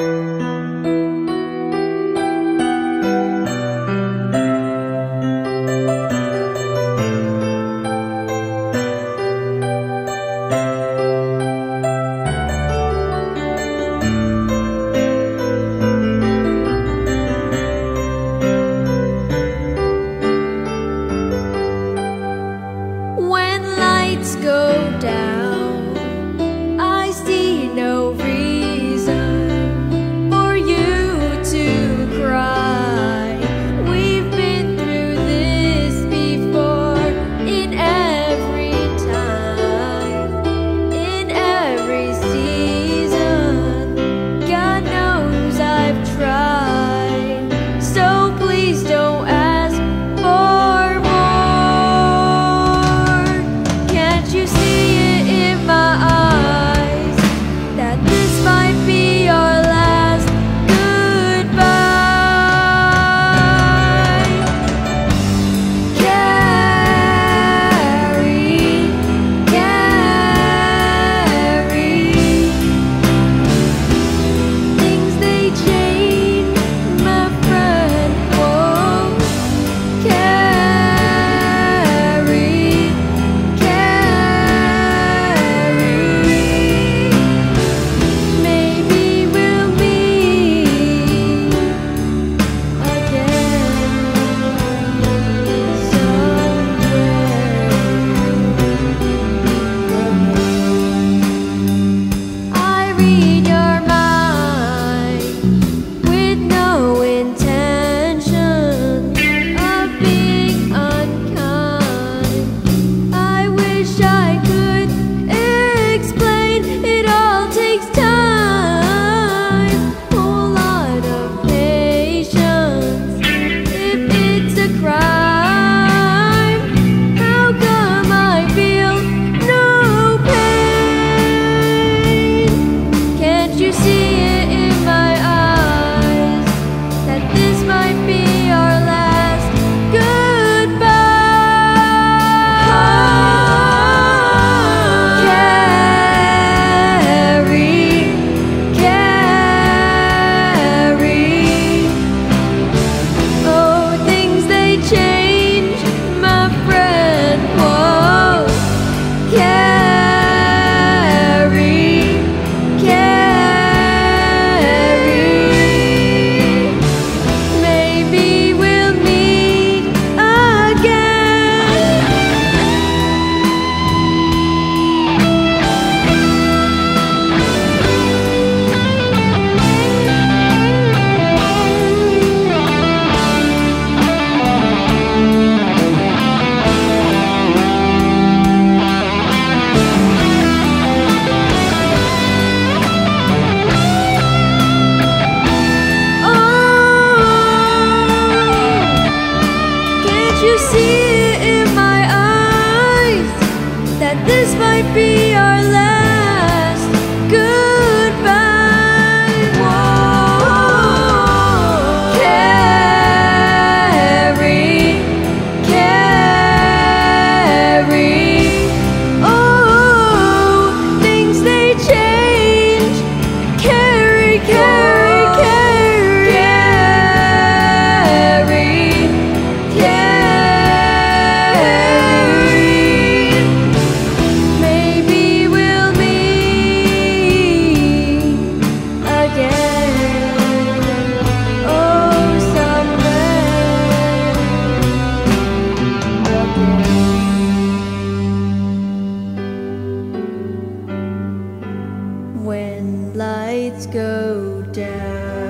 Go down, I see no reason for you to cry. We've been through this before, in every time, in every season. God knows I've tried, so please don't ask for more. You see it in my eyes that this might be our last goodbye. Carrie, Carrie, things they change, my friend. Whoa, you see it in my eyes that this might be our last goodbye. Whoa, Carrie, Carrie, oh, things they change. Carrie, Carrie, Carrie, Carrie, Carrie. When lights go down.